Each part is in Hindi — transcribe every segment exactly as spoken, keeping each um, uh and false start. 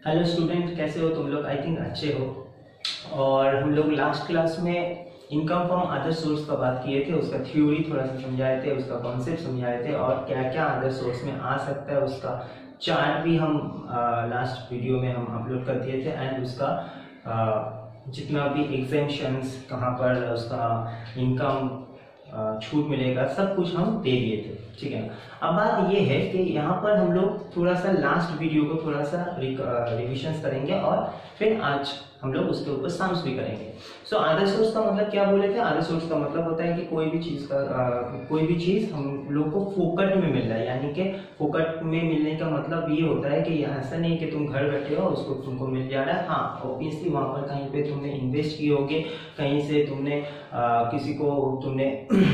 हेलो स्टूडेंट, कैसे हो तुम लोग? आई थिंक अच्छे हो। और हम लोग लास्ट क्लास में इनकम फ्रॉम अदर सोर्स का बात किए थे, उसका थ्योरी थोड़ा सा समझाए थे, उसका कॉन्सेप्ट समझाए थे और क्या क्या अदर सोर्स में आ सकता है उसका चार्ट भी हम लास्ट वीडियो में हम अपलोड कर दिए थे। एंड उसका आ, जितना भी एग्जेम्पशंस कहाँ पर उसका इनकम छूट मिलेगा सब कुछ हम दे दिए थे, ठीक है। अब बात ये है कि यहाँ पर हम लोग थोड़ा सा लास्ट वीडियो को थोड़ा सा रिविजन करेंगे और फिर आज हम लोग उसके ऊपर सम्स भी करेंगे। सो अदर सोर्स का मतलब क्या बोले थे? अदर सोर्स का मतलब होता है कि कोई भी चीज का आ, कोई भी चीज हम लोग को फोकट में मिल रहा है, यानी कि फोकट में मिलने का मतलब ये होता है कि ऐसा नहीं कि तुम घर बैठे हो उसको तुमको मिल जा रहा है। हाँ, ऑब्वियसली वहां पर कहीं पे तुमने इन्वेस्ट किए होगे, कहीं से तुमने आ, किसी को तुमने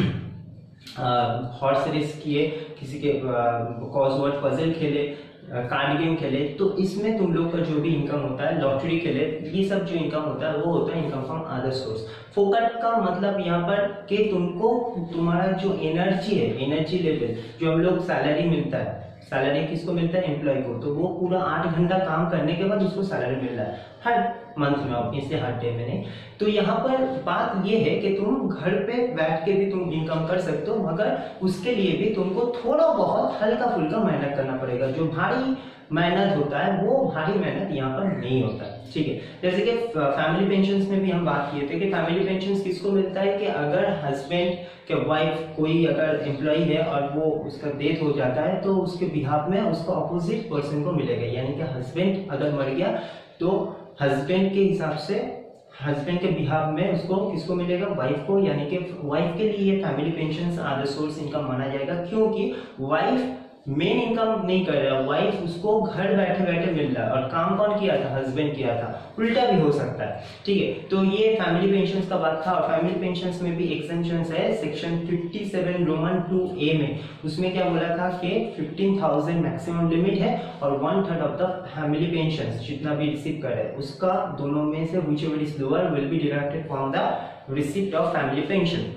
हॉर्स रेस किए, किसी के क्रॉसवर्ड पजल खेले, कार्ड गेम खेले, तो इसमें तुम लोग का जो भी इनकम होता है, लॉटरी खेले, ये सब जो इनकम होता है वो होता है इनकम फ्रॉम अदर सोर्स। फोकट का मतलब यहाँ पर कि तुमको तुम्हारा जो एनर्जी है, एनर्जी लेवल, जो हम लोग सैलरी मिलता है, सैलरी किसको मिलता है? एम्प्लॉय को। तो वो पूरा आठ घंटा काम करने के बाद उसको सैलरी मिल रहा है हर मंथ में, ऑब्वियसली हर डे में नहीं। तो यहाँ पर बात ये है कि तुम घर पे बैठ के भी तुम इनकम कर सकते हो, मगर उसके लिए भी तुमको थोड़ा बहुत हल्का फुल्का मेहनत करना पड़ेगा। जो भारी मेहनत होता है वो भारी मेहनत यहाँ पर नहीं होता है, ठीक है। जैसे कि फैमिली पेंशन में भी हम बात किए थे कि फैमिली पेंशन किसको मिलता है कि अगर हस्बैंड के वाइफ कोई अगर एम्प्लॉय है और वो उसका डेथ हो जाता है तो उसके बिहाफ में उसको अपोजिट पर्सन को मिलेगा, यानी कि हस्बैंड अगर मर गया तो हस्बैंड के हिसाब से हस्बैंड के बिहाफ में उसको किसको मिलेगा? वाइफ को। यानी कि वाइफ के लिए family pension other source income माना जाएगा, क्योंकि वाइफ मेन इनकम नहीं कर रहा, वाइफ उसको घर बैठे बैठे मिल रहा है और काम कौन किया था? हस्बैंड किया था। उल्टा भी हो सकता है, ठीक है। तो ये फैमिली पेंशन का बात था। और फैमिली पेंशन में भी एक्सेम्पशन है सेक्शन सत्तावन रोमन टू ए में। उसमें क्या बोला था कि फिफ्टीन थाउजेंड मैक्सिमम लिमिट है और one third of the family pension जितना भी रिसीव करे उसका दोनों में से whichever is lower will be deducted from the receipt of family pension.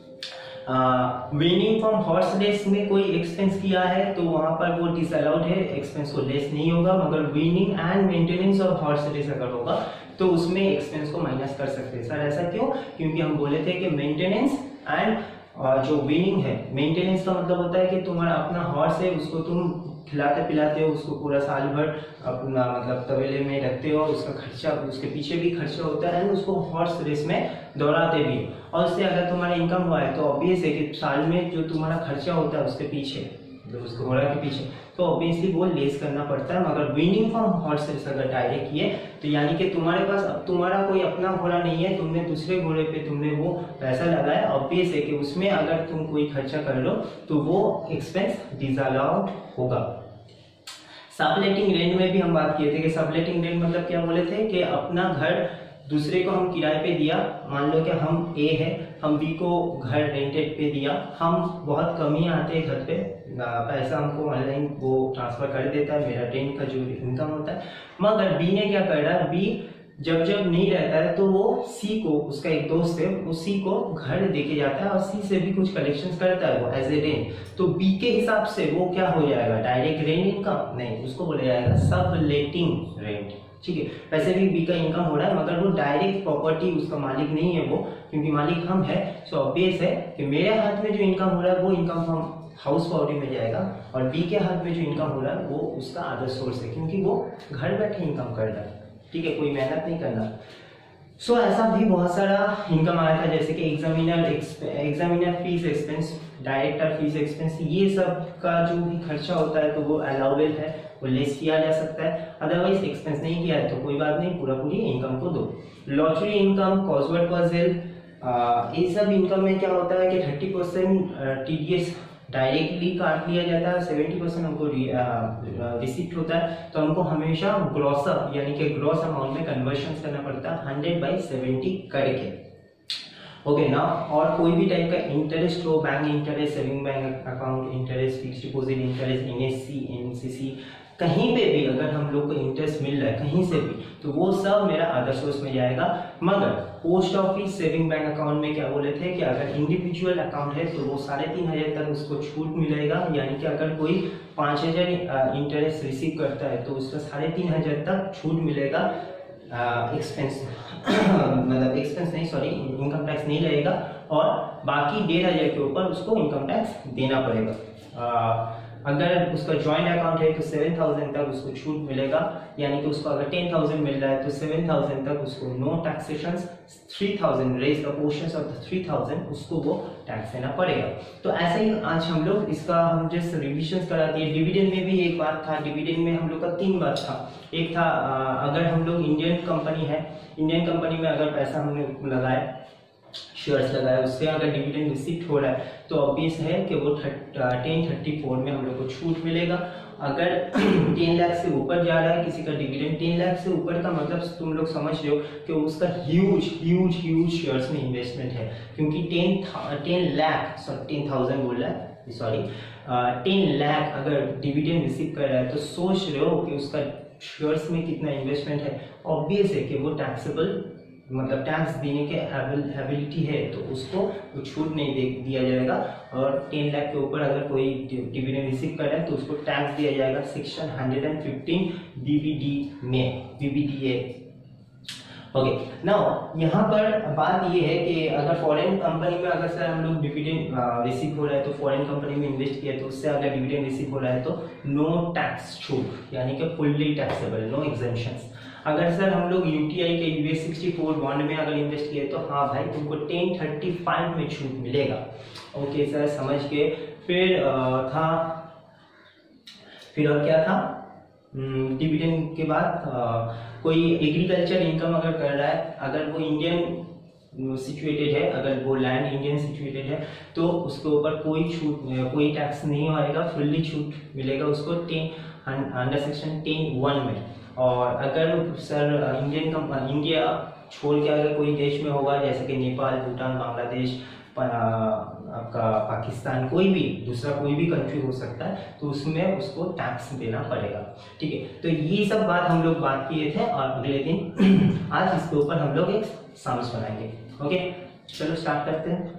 Winning from horse race में कोई एक्सपेंस किया है तो वहां पर वो डिसअलाउड है, एक्सपेंस को लेस नहीं होगा। मगर winning and maintenance of horse race अगर होगा तो उसमें एक्सपेंस को माइनस कर सकते हैं। सर ऐसा क्यों? क्योंकि हम बोले थे कि मेंटेनेंस एंड जो विनिंग है, मेंटेनेंस का मतलब होता है कि तुम्हारा अपना हॉर्स है, उसको तुम खिलाते पिलाते हो, उसको पूरा साल भर अपना मतलब तबेले में रखते हो, उसका खर्चा, उसके पीछे भी खर्चा होता है, उसको हॉर्स रेस में दौड़ाते भी। और उससे अगर तुम्हारा इनकम हुआ है तो ऑब्वियस है कि साल में जो तुम्हारा खर्चा होता है उसके पीछे, तो उस घोड़ा के पीछे, तो ऑब्वियसली वो लेस करना पड़ता है। मगर विनिंग फ्रॉम हॉर्स रेस अगर डायरेक्ट किए तो यानी कि तुम्हारे पास अब तुम्हारा कोई अपना घोड़ा नहीं है, तुमने दूसरे घोड़े पे तुमने वो पैसा लगाया, ऑब्वियस है कि उसमें अगर तुम कोई खर्चा कर लो तो वो एक्सपेंस डिसअलाउड होगा। सबलेटिंग रेंट में भी हम बात किए थे कि सबलेटिंग रेंट मतलब क्या बोले थे कि अपना घर दूसरे को हम किराए पे दिया। मान लो कि हम ए है, हम बी को घर रेंटेड पे दिया, हम बहुत कम ही आते हैं घर पे, पैसा हमको ऑनलाइन वो ट्रांसफर कर देता है, मेरा रेंट का जो इनकम होता है। मगर बी ने क्या कर रहा है? बी जब जब नहीं रहता है तो वो सी को, उसका एक दोस्त है, वो सी को घर देके जाता है और सी से भी कुछ कलेक्शन करता है वो एज ए रेंट। तो बी के हिसाब से वो क्या हो जाएगा? डायरेक्ट रेंट इनकम नहीं, उसको बोला जाएगा सबलेटिंग रेंट, ठीक है। वैसे भी बी का इनकम हो रहा है मगर वो डायरेक्ट प्रॉपर्टी उसका मालिक नहीं है वो, क्योंकि मालिक हम है। सो ऑब्वियस है कि मेरे हाथ में जो इनकम हो रहा है वो इनकम फ्रॉम हाउस प्रॉपर्टी में जाएगा और बी के हाथ में जो इनकम हो रहा है वो उसका अदर सोर्स है, क्योंकि वो घर बैठे इनकम कर रहा है, ठीक है, कोई मेहनत नहीं करना। सो so, ऐसा भी बहुत सारा इनकम आया था, जैसे कि examiner examiner fees expense, director fees expense, ये सब का जो भी खर्चा होता है तो वो अलाउबल है, वो लेस किया जा सकता है। अदरवाइज एक्सपेंस नहीं किया है तो कोई बात नहीं, पूरा पूरी इनकम को दो। लॉटरी इनकम, क्रॉसवर्ड पजल, ये सब इनकम में क्या होता है कि थर्टी परसेंट टीडीएस डायरेक्टली काट लिया जाता है, सेवेंटी परसेंट हमको रिसिप्ट होता है। तो हमको हमेशा ग्रॉस अप यानी कि ग्रॉस अमाउंट में कन्वर्शन करना पड़ता है हंड्रेड बाई सेवेंटी करके, ओके ना। और कोई भी टाइप का इंटरेस्ट हो, bank interest, saving bank account interest, fix deposit interest, NSC, NCC, कहीं पे भी अगर हम लोग को इंटरेस्ट मिल रहा है कहीं से भी, तो वो सब मेरा अदर सोर्स में जाएगा। मगर post office saving bank account में क्या बोले थे कि अगर इंडिविजुअल अकाउंट है तो वो साढ़े तीन हजार तक उसको छूट मिलेगा, यानी कि अगर कोई पाँच हजार इंटरेस्ट रिसीव करता है तो उसका साढ़े तीन हजार तक छूट मिलेगा। एक्सपेंस मतलब एक्सपेंस नहीं, सॉरी, इनकम टैक्स नहीं लगेगा, और बाकी डेढ़ हजार के ऊपर उसको इनकम टैक्स देना पड़ेगा। आ, अगर उसका जॉइंट अकाउंट है तो सेवन थाउजेंड तक उसको छूट मिलेगा, यानी कि उसको अगर टेन थाउजेंड मिल रहा है तो सेवन थाउजेंड तक उसको no taxation, three thousand raise the portions of the three thousand उसको वो टैक्स देना पड़ेगा। तो ऐसे ही आज हम लोग इसका हम जस्ट रिविजन करा दिए। डिविडेंड में भी एक बात था, डिविडेंड में हम लोग का तीन बात था। एक था अगर हम लोग इंडियन कंपनी है, इंडियन कंपनी में अगर पैसा हमने लगाया, शेयर्स लगाए, उससे अगर डिविडेंड रिसीव हो रहा है तो ऑब्वियस है कि वो टेन थर्टी फोर में हम लोग को छूट मिलेगा। अगर टेन लाख से ऊपर जा रहा है किसी का डिविडेंड, टेन लाख से ऊपर का मतलब तुम लोग समझ रहे हो कि उसका ह्यूज ह्यूज ह्यूज शेयर्स में इन्वेस्टमेंट है, क्योंकि ten ten lakh sorry ten thousand बोल रहा है सॉरी टेन लाख अगर डिविडेंड रिसीव कर रहा है तो सोच रहे हो कि उसका शेयर्स में कितना इन्वेस्टमेंट है। ऑब्वियस है कि वो टैक्सेबल मतलब टैक्स देने के एबिलिटी है, तो उसको वो छूट नहीं दे दिया जाएगा। और टेन लाख के ऊपर अगर कोई डिविडेंड रिसीव कर रहा है तो उसको टैक्स दिया जाएगा सेक्शन हंड्रेड फिफ्टीन बीबीडी में, बीबीडीए। ओके, नाउ यहाँ पर बात ये है कि अगर फॉरेन कंपनी में अगर सर हम लोग डिविडेंड रिसीव हो रहा है तो फॉरेन कंपनी में इन्वेस्ट किया है तो उससे अगर डिविडेंड रिसीव हो रहा है तो नो टैक्स छूट, यानी कि फुल्ली टैक्सेबल, नो एग्जेम्पशंस। अगर सर हम लोग यूटीआई के यूएस सिक्सटी फोर बॉन्ड में अगर इन्वेस्ट किए तो हाँ भाई तुमको टेन थर्टी फाइव में छूट मिलेगा। ओके सर, समझ के। फिर आ, था फिर और क्या था, डिविडेंड के बाद आ, कोई एग्रीकल्चर इनकम अगर कर रहा है, अगर वो इंडियन सिचुएटेड है, अगर वो लैंड इंडियन सिचुएटेड है तो उसके ऊपर कोई छूट कोई टैक्स नहीं आएगा, फुल्ली छूट मिलेगा उसको ten under section ten one में। और अगर सर इंडियन कंपनी इंडिया छोड़ के अगर कोई देश में होगा जैसे कि नेपाल, भूटान, बांग्लादेश, आपका पाकिस्तान, कोई भी दूसरा कोई भी कंट्री हो सकता है, तो उसमें उसको टैक्स देना पड़ेगा। ठीक है, तो ये सब बात हम लोग बात किए थे और अगले दिन आज इसके ऊपर हम लोग एक सम्स बनाएंगे। ओके, चलो स्टार्ट करते हैं।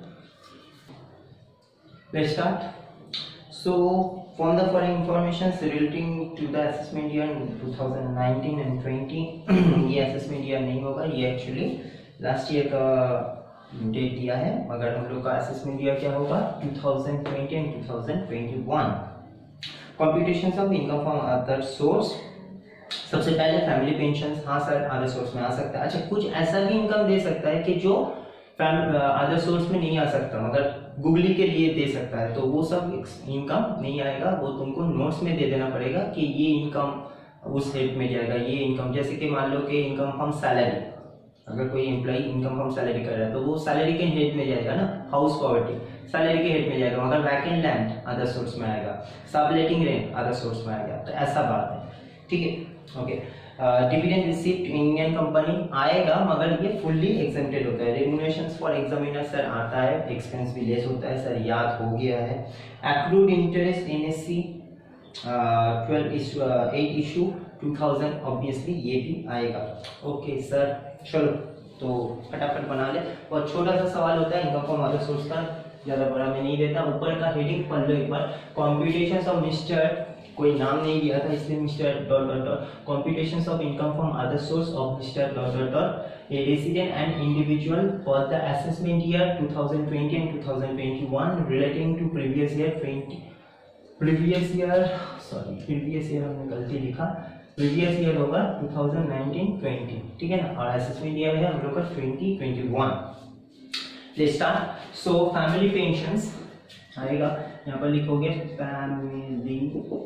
Let's start. So from the following information relating to the assessment year twenty nineteen and twenty ये assessment year नहीं होगा, ये एक्चुअली लास्ट ईयर का डेट दिया है, मगर हम लोग का assessment year क्या होगा twenty twenty and twenty twenty-one। Computations of income from other source, सबसे पहले फैमिली पेंशन। हाँ सर, अदर सोर्स में आ सकता है। अच्छा, कुछ ऐसा भी इनकम दे सकता है कि जो अदर सोर्स में नहीं आ सकता, मगर गूगली के लिए दे सकता है, तो वो सब इनकम नहीं आएगा, वो तुमको नोट्स में दे देना पड़ेगा कि ये इनकम उस हेड में जाएगा। ये इनकम जैसे कि मान लो कि इनकम फ्रॉम सैलरी, अगर कोई एम्प्लॉय इनकम फ्रॉम सैलरी कर रहा है तो वो सैलरी के हेड में जाएगा ना, हाउस पॉवर्टी सैलरी के हेड में जाएगा, मगर वैकेंट लैंड अदर सोर्स में आएगा, सबलेटिंग रेंट अदर सोर्स में आएगा। तो ऐसा बात है, ठीक है। Okay, dividend received Indian company आएगा, मगर ये फुल्ली एग्जेम्प्टेड होता है। रेम्युनरेशंस फॉर एग्जामिनर सर आता है, एक्सपेंस भी लेस होता है सर, याद हो गया है। Accrued interest NSC twelve issue at issue two thousand, obviously ये भी आएगा। ओके सर, चलो तो फटाफट बना ले। और छोटा सा सवाल होता है इनकम फ्रॉम अदर सोर्स का, ज्यादा बड़ा मैं नहीं देता। ऊपर का हेडिंग पढ़ लो एक बार, कॉम्प्यूटेशंस ऑफ मिस्टर, कोई नाम नहीं दिया था इसलिए mister dot dot dot, computations of income from other source of mister dot dot dot, a resident and individual for the assessment year twenty twenty and twenty twenty-one relating to previous year twenty previous year sorry previous year हमने गलती लिखा, प्रीवियस ईयर होगा twenty nineteen twenty, ठीक है ना, और असेसमेंट ईयर है हम लोग का twenty twenty-one। Let's start. So family pensions आएगा, यहाँ पर लिखोगे फैमिली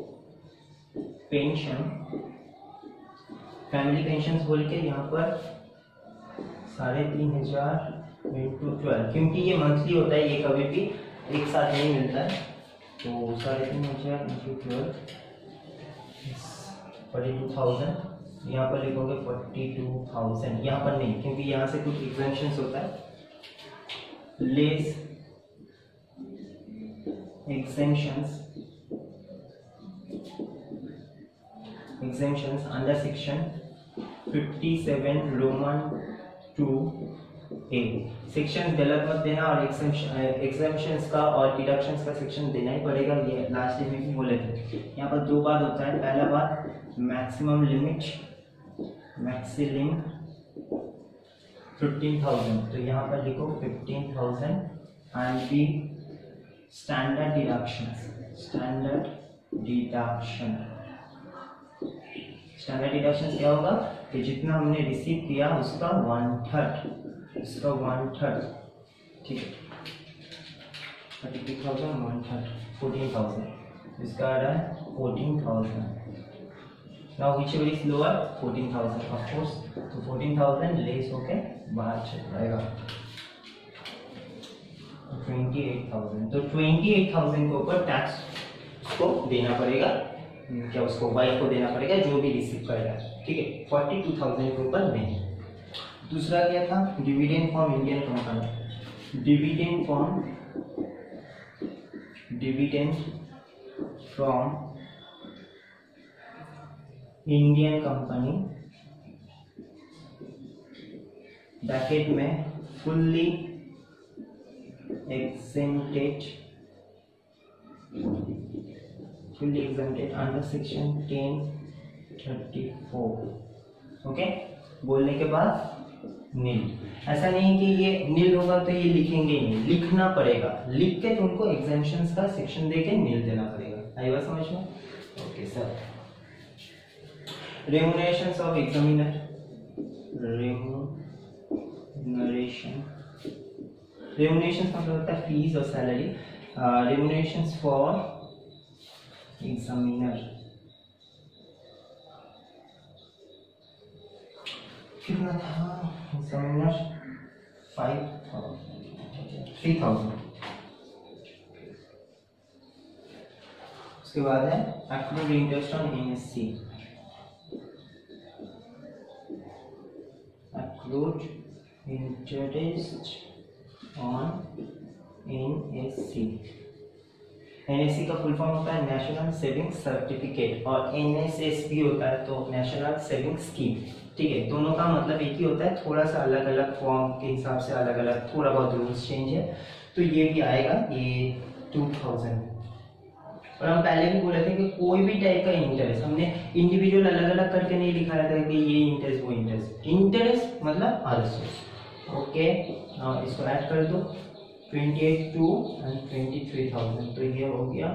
पेंशन, फैमिली पेंशन बोल के यहाँ पर साढ़े तीन हजार इंटू ट्वेल्व, क्योंकि ये मंथली होता है, ये कभी भी एक साथ नहीं मिलता है, तो साढ़े तीन हजार into twelve forty two thousand, यहाँ पर लिखोगे फोर्टी टू थाउजेंड, यहाँ पर नहीं क्योंकि यहाँ से कुछ एग्जेम्पशंस होता है, less exemptions exemptions under section fifty-seven Roman two A. Section गलत मत देना और exemptions का और डिडक्शंस का सेक्शन देना ही पड़ेगा, ये लास्ट में भी बोले थे। यहाँ पर दो बात होता है, पहला बात maximum limit maximum fifteen thousand, तो यहाँ पर लिखो fifteen thousand and B standard deductions standard deduction standard deduction क्या होगा कि जितना हमने रिसीव किया उसका वन थर्ड उसका वन थर्ड ठीक है, thirty two thousand one third fourteen thousand, इसका आ रहा है fourteen thousand. Now which is lower fourteen thousand of course, तो फोर्टीन थाउजेंड लेस होके बाहर चल जाएगा ट्वेंटी एट थाउजेंड। तो ट्वेंटी एट थाउजेंड के ऊपर टैक्स को देना पड़ेगा, क्या उसको वाइफ को देना पड़ेगा जो भी रिसीव करेगा, ठीक है। फोर्टी टू थाउजेंड के ऊपर नहीं। दूसरा क्या था, dividend from Indian company, dividend from dividend from Indian company bracket में fully exempted fully exempted under section ten thirty four. Okay, बोलने के बाद नील, ऐसा नहीं कि ये नील होगा तो ये लिखेंगे नहीं, लिखना पड़ेगा, लिख के तुमको एग्जेम्पशंस का सेक्शन देके नील देना पड़ेगा। आई बात समझ में? Okay sir. Remunerations of examiner, remuneration remuneration मतलब होता है फीस और सैलरी। रेम्युनरेशंस फॉर एग्जामिनर कितना था, एग्जामिनर फाइव थ्री थाउजेंड। उसके बाद है accrued interest on NSC, accrued interest on NSC. NSC का फुल फॉर्म होता है नेशनल सेविंग सर्टिफिकेट और एनएसएसपी होता है तो नेशनल सेविंग स्कीम, ठीक है। दोनों का मतलब एक ही होता है, थोड़ा सा अलग अलग फॉर्म के हिसाब से अलग अलग थोड़ा बहुत रूल्स चेंज है। तो ये भी आएगा ये टू थाउजेंड। और हम पहले भी बोले थे कि कोई भी टाइप का इंटरेस्ट हमने इंडिविजुअल अलग अलग करके नहीं लिखा था कि ये इंटरेस्ट वो इंटरेस्ट, इंटरेस्ट मतलब अदर सोर्स। ओके, इसको ऐड कर दो twenty eight two and twenty three thousand, तो ये हो गया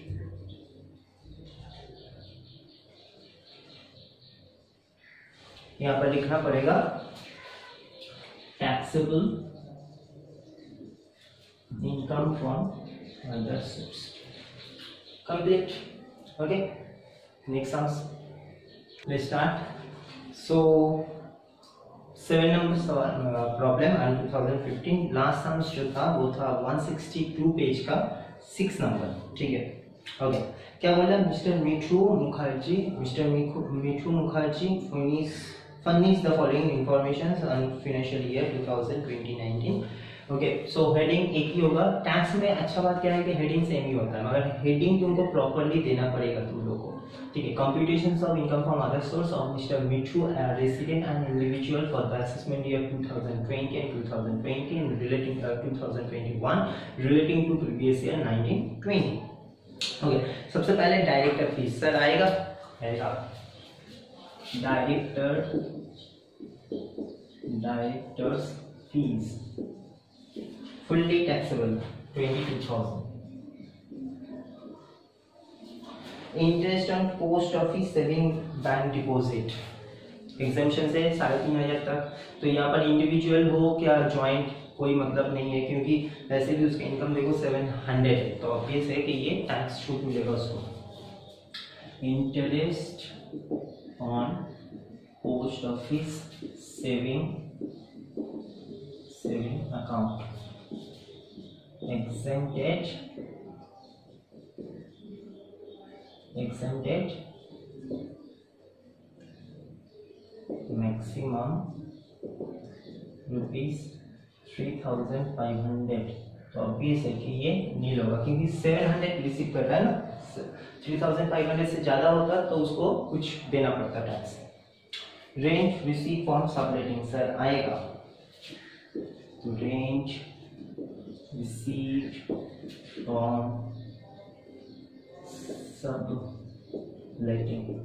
यहाँ पर लिखना पड़ेगा taxable income from other source. Complete. Okay, next sums let's start. So seven number problem and two thousand fifteen last sums जो था वो था वन सिक्सटी टू पेज का सिक्स नंबर, ठीक है। ओके, क्या बोला, mister Mithu Mukherjee mister Mithu Mukherjee furnish the following information on financial year twenty nineteen। Okay, so heading एक ही होगा। टैक्स में अच्छा बात क्या है कि हेडिंग सेम ही होता है, मगर हेडिंग तुमको प्रॉपरली देना पड़ेगा तुम लोगों को, ठीक है। Computations of income from other source of mister Mithu resident and individual for the assessment year twenty twenty and twenty twenty and relating uh, twenty twenty-one relating to previous year nineteen twenty। Okay, सबसे पहले डायरेक्टर फीस सर आएगा, आएगा director directors fees fully taxable twenty-two thousand। interest on post office saving bank deposit exemption से साढ़े तीन हजार तक। तो यहाँ पर इंडिविजुअल हो क्या जॉइंट कोई मतलब नहीं है, क्योंकि वैसे भी उसका इनकम देखो सेवन हंड्रेड है, तो ऑब्वियस है कि ये टैक्स छूट मिलेगा उसको। Interest on post office saving saving account exempted exempted maximum rupees three thousand five hundred तो ऑब्वियस है कि ये नील होगा, क्योंकि सेवन हंड्रेड रिसीव कर रहा है ना, थ्री थाउजेंड फाइव हंड्रेड से ज़्यादा होता तो उसको कुछ देना पड़ता tax. Rent receive from subletting sir आएगा, तो रेंज रिसीव फ्रॉम सबलेटिंग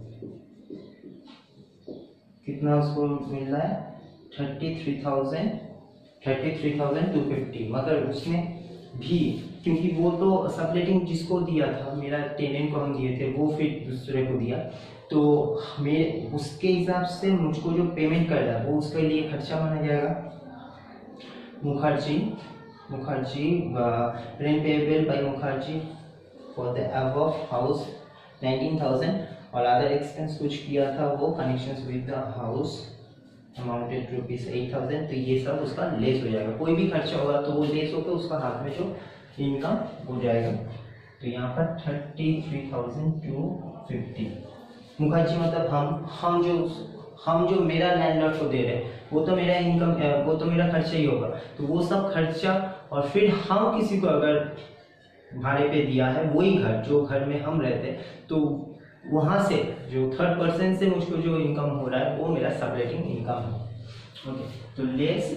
कितना उसको मिल रहा है, thirty three thousand thirty three thousand two fifty. मगर उसमें भी क्योंकि वो तो सबलेटिंग जिसको दिया था, मेरा टेनेंट को हम दिए थे, वो फिर दूसरे को दिया, तो मैं उसके हिसाब से मुझको जो पेमेंट कर रहा है वो उसके लिए खर्चा माना जाएगा। Mukherjee Mukherjee rent payable by Mukherjee for the above house nineteen thousand, और अदर एक्सपेंस कुछ किया था वो connections with the house amounted rupees eight thousand, तो ये सब उसका लेस हो जाएगा। कोई भी खर्चा होगा तो वो लेस होकर उसका हाथ में जो इनकम हो जाएगा। तो यहाँ पर thirty three thousand two fifty Mukherjee मतलब हम हम जो हम जो मेरा लैंडलॉर्ड को दे रहे हैं वो तो मेरा इनकम, वो तो मेरा खर्चा ही होगा, तो वो सब खर्चा, और फिर हम किसी को अगर भाड़े पे दिया है वही घर जो घर में हम रहते हैं, तो वहाँ से जो थर्ड पर्सन से मुझको जो इनकम हो रहा है वो मेरा सबलेटिंग इनकम है। ओके, तो लेस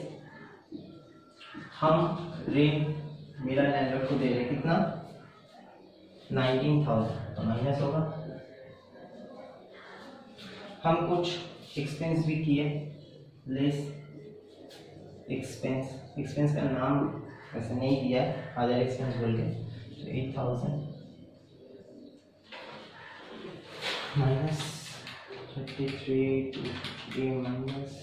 हम रेंट मेरा लैंडलॉर्ड को दे रहे हैं कितना, नाइनटीन थाउजेंड, तो माइनस होगा। हम कुछ एक्सपेंस भी किए, लेस एक्सपेंस, एक्सपेंस का नाम वैसे नहीं दिया है, अदर एक्सपेंस बोल के, तो eight thousand minus thirty three two three minus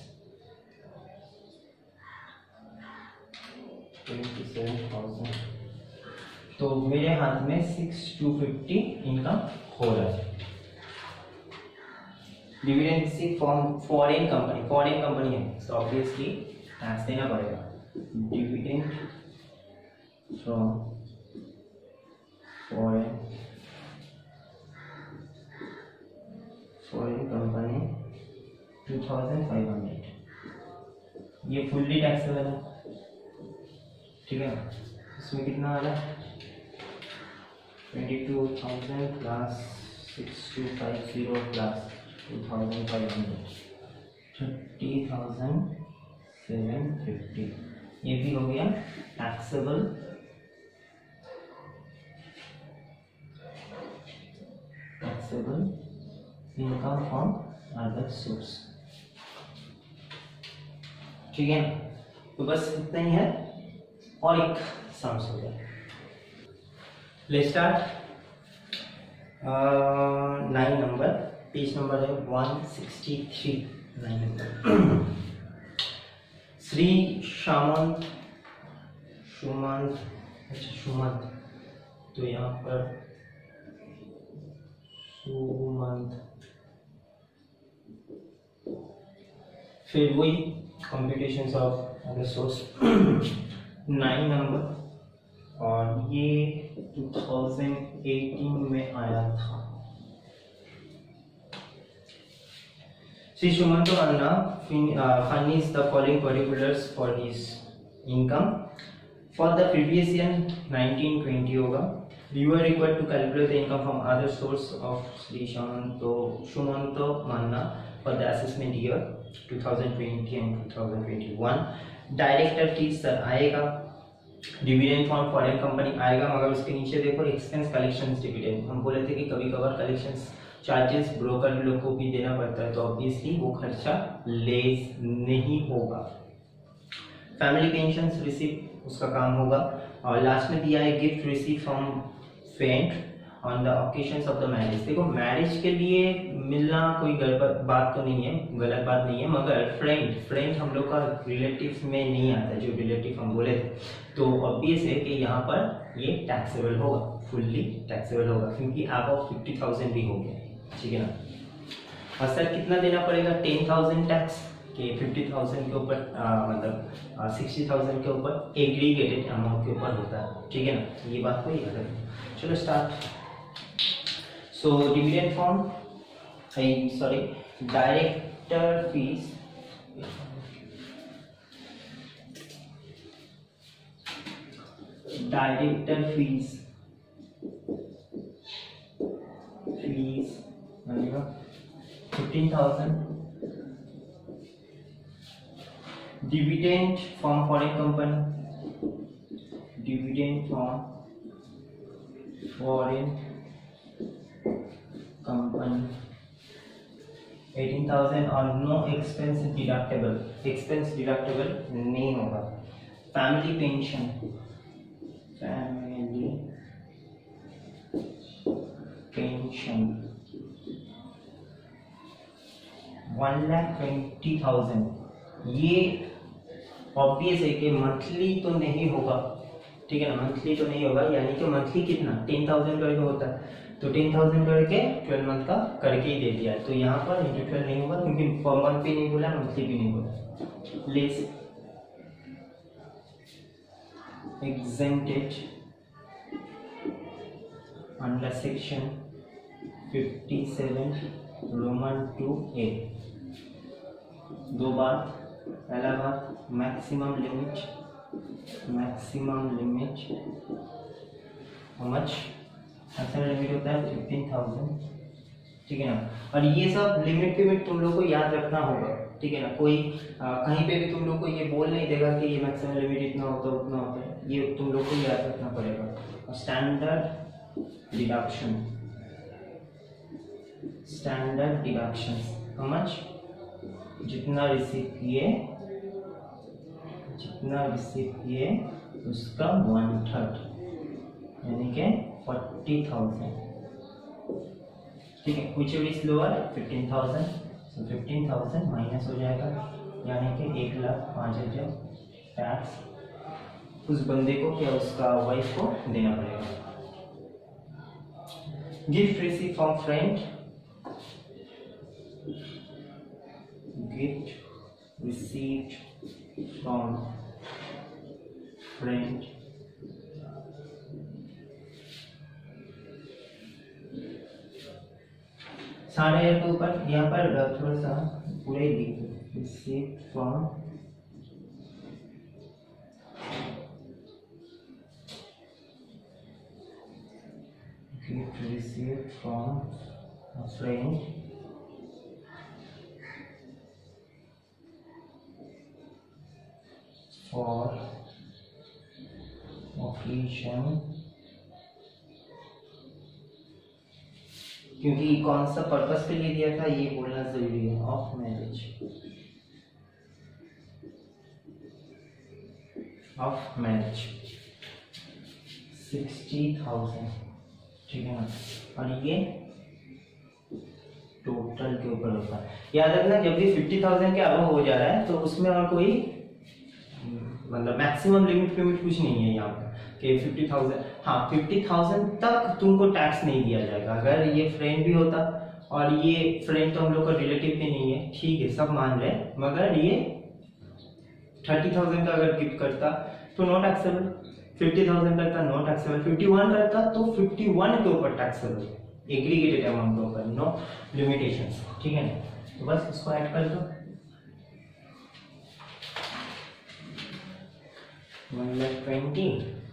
twenty seven thousand, तो मेरे हाथ में सिक्स टू फिफ्टी इनकम हो रहा है। Dividend receive from foreign company, foreign company है तो ऑब्वियसली टैक्स देना पड़ेगा। Dividend from foreign foreign company two thousand five hundred, ये फुल्ली टैक्सेबल है, ठीक है। इसमें कितना आ रहा है, twenty two thousand plus six two five zero plus two thousand five hundred, thirty thousand seven fifty, ये भी हो गया taxable taxable income from other source, ठीक है। तो बस इतना ही है, और एक सम्स हो गया। Let's start. Nine number, page number है one sixty three, nine number. Shri Shamant Sumant, अच्छा सुमंत, तो यहाँ पर सुमंत, फिर वही computations of other source, nine number, और ये टू थाउजेंड एटीन में आया था। Sri Shumanto Anna uh, furnished the following particulars for his income for the previous year nineteen twenty होगा। You are required to calculate the income from other source of Sri Shumanto Shumanto Manna for the assessment year twenty twenty and twenty twenty-one। Director fees sir आएगा, डिविडेंड फ्रॉम फॉरेन कंपनी आएगा, मगर उसके नीचे देखो एक्सपेंस कलेक्शंस डिविडेंड, हम बोले थे कि कभी कभार कलेक्शंस चार्जेस ब्रोकर लोग को भी देना पड़ता है, तो ऑब्वियसली वो खर्चा लेस नहीं होगा। फैमिली पेंशन रिसीव उसका काम होगा, और लास्ट में दिया है gift receive from friend on the occasions of the marriage. देखो मैरिज के लिए मिलना कोई गड़बड़ बात तो नहीं है, गलत बात नहीं है, मगर फ्रेंड फ्रेंड हम लोग का रिलेटिव में नहीं आता है, जो रिलेटिव हम बोले थे, तो ऑब्वियस है कि यहाँ पर ये टैक्सेबल होगा, फुल्ली टैक्सेबल होगा, क्योंकि अबव फिफ्टी थाउजेंड भी हो गया, ठीक है ना। और सर कितना देना पड़ेगा, टेन थाउजेंड टैक्स के फिफ्टी थाउजेंड के ऊपर, मतलब सिक्सटी थाउजेंड के ऊपर एग्रीगेटेड अमाउंट के ऊपर होता है, ठीक है ना, ये बात को याद रखना। चलो start. So dividend from sorry director fees, director fees fees बनेगा fifteen thousand. Dividend from foreign company, dividend from foreign company eighteen thousand और no expense deductible, expense deductible नहीं होगा। Family pension, family pension one lakh twenty thousand. ये ऑब्वियस है कि मंथली तो नहीं होगा, ठीक है ना, मंथली तो नहीं होगा, यानी कि मंथली कितना टेन थाउजेंड करके होता है, तो टेन थाउजेंड करके ट्वेल्व मंथ का करके ही दे दिया है, तो यहाँ पर इंटू ट्वेल्व नहीं होगा क्योंकि पर मंथ भी नहीं बोला, मंथली भी नहीं बोला। Less exempted under section fifty-seven Roman two A. दो बात, पहला बात maximum limit, maximum limit how much, maximum limit होता है फिफ्टीन थाउजेंड, ठीक है ना। और ये सब लिमिट लिमिट तुम लोग को याद रखना होगा, ठीक है ना। कोई आ, कहीं पे भी तुम लोग को ये बोल नहीं देगा कि ये मैक्सिमम लिमिट इतना होता है उतना होता है, ये तुम लोग को याद रखना पड़ेगा। Standard deduction, standard deduction how much, जितना रिसीव किए, जितना रिसीव किए उसका वन थर्ड, यानी कि फोर्टी थाउजेंड, ठीक है। कुछ भी lower fifteen thousand, so fifteen thousand minus हो जाएगा, यानी कि एक लाख पाँच हजार टैक्स उस बंदे को क्या उसका वाइफ को देना पड़ेगा। Gift receive from friend, gift received from friend साढ़े हजार के ऊपर, यहाँ पर थोड़ा सा पूरे ही लिख receive from gift receive from a friend for occasion, क्योंकि कौन सा पर्पस के लिए दिया था ये बोलना जरूरी है। Of marriage, of marriage sixty thousand, ठीक है ना। और ये टोटल के ऊपर होता है। याद रखना जब भी फिफ्टी थाउजेंड के अबव हो जा रहा है तो उसमें और कोई मतलब मैक्सिमम लिमिट लिमिट कुछ नहीं है यहाँ पर कि फिफ्टी थाउजेंड, हाँ फिफ्टी थाउजेंड तक तुमको टैक्स नहीं दिया जाएगा। अगर ये फ्रेंड भी होता, और ये फ्रेंड तो हम लोग का रिलेटिव भी नहीं है, ठीक है सब मान रहे हैं, मगर ये थर्टी थाउजेंड का अगर गिफ्ट करता तो नो टैक्सेबल, फिफ्टी थाउजेंड करता नो टैक्सेबल, फिफ्टी वन करता तो फिफ्टी वन के ऊपर टैक्सेबल, एग्रीगेटेड अमाउंट के ऊपर नो लिमिटेशंस, ठीक है ना। तो बस इसको ऐड कर दो, one lakh twenty,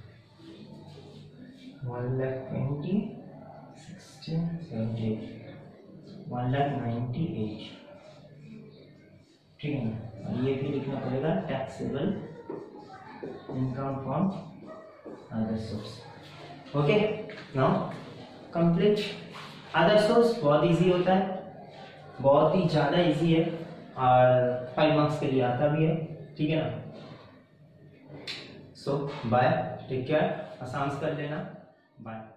one lakh twenty, sixteen seventy, one lakh ninety eight, ठीक है ना। और ये भी लिखना पड़ेगा taxable income from other source. Okay, now complete. Other source बहुत इजी होता है, बहुत ही ज़्यादा इजी है और फाइव मार्क्स के लिए आता भी है, ठीक है ना। सो बाय, टेक केयर, आसान कर लेना, बाय।